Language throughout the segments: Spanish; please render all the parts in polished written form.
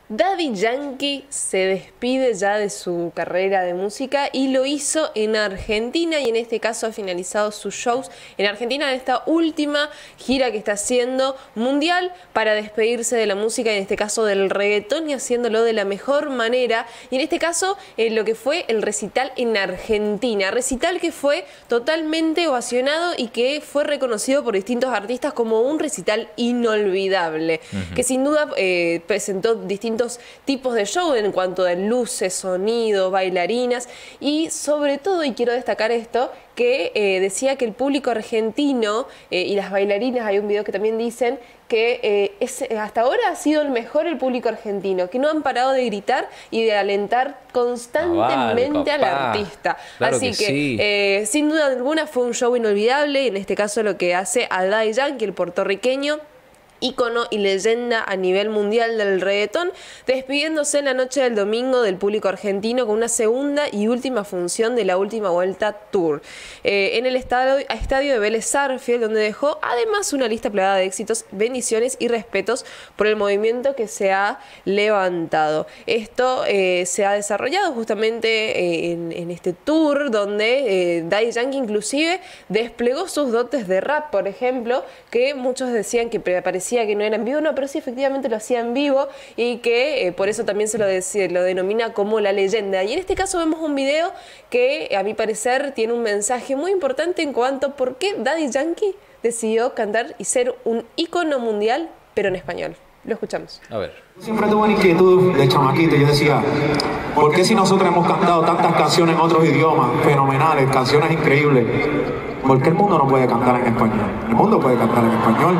Daddy Yankee se despide ya de su carrera de música y lo hizo en Argentina, y en este caso ha finalizado sus shows en Argentina en esta última gira que está haciendo mundial para despedirse de la música, en este caso del reggaetón, y haciéndolo de la mejor manera. Y en este caso lo que fue el recital en Argentina, recital que fue totalmente ovacionado y que fue reconocido por distintos artistas como un recital inolvidable, que sin duda presentó distintos tipos de show en cuanto a luces, sonido, bailarinas y sobre todo, y quiero destacar esto, que decía que el público argentino y las bailarinas, hay un video que también dicen que hasta ahora ha sido el mejor el público argentino, que no han parado de gritar y de alentar constantemente al artista. Claro. Así que sí. Sin duda alguna fue un show inolvidable, en este caso lo que hace a Daddy Yankee, el puertorriqueño, ícono y leyenda a nivel mundial del reggaetón, despidiéndose en la noche del domingo del público argentino con una segunda y última función de la Última Vuelta Tour en el estadio de Vélez Sarsfield, donde dejó además una lista plagada de éxitos, bendiciones y respetos por el movimiento que se ha levantado. Esto se ha desarrollado justamente en este tour, donde Daddy Yankee inclusive desplegó sus dotes de rap, por ejemplo, que muchos decían que parecía que no era en vivo, no, pero sí efectivamente lo hacía en vivo, y que por eso también se lo denomina como la leyenda. Y en este caso vemos un video que a mi parecer tiene un mensaje muy importante en cuanto a por qué Daddy Yankee decidió cantar y ser un ícono mundial, pero en español. Lo escuchamos. A ver. Siempre tuve una inquietud de chamaquito. Yo decía, ¿por qué si nosotros hemos cantado tantas canciones en otros idiomas fenomenales, canciones increíbles, por qué el mundo no puede cantar en español? El mundo puede cantar en español.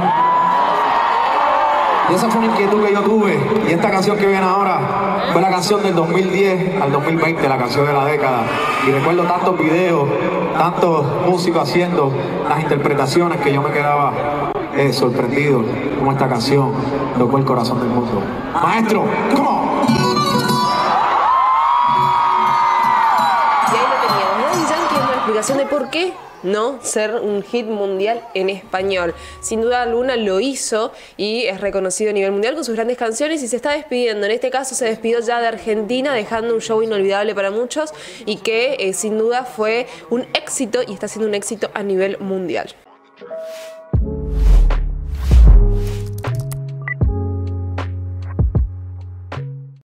Y esa fue una inquietud que yo tuve, y esta canción que viene ahora fue la canción del 2010 al 2020, la canción de la década. Y recuerdo tantos videos, tantos músicos haciendo las interpretaciones, que yo me quedaba sorprendido como esta canción tocó el corazón del mundo. Maestro, ¿cómo? Y ahí lo teníamos. Daddy Yankee es una explicación de por qué no ser un hit mundial en español. Sin duda alguna lo hizo y es reconocido a nivel mundial con sus grandes canciones, y se está despidiendo. En este caso se despidió ya de Argentina, dejando un show inolvidable para muchos y que sin duda fue un éxito y está siendo un éxito a nivel mundial.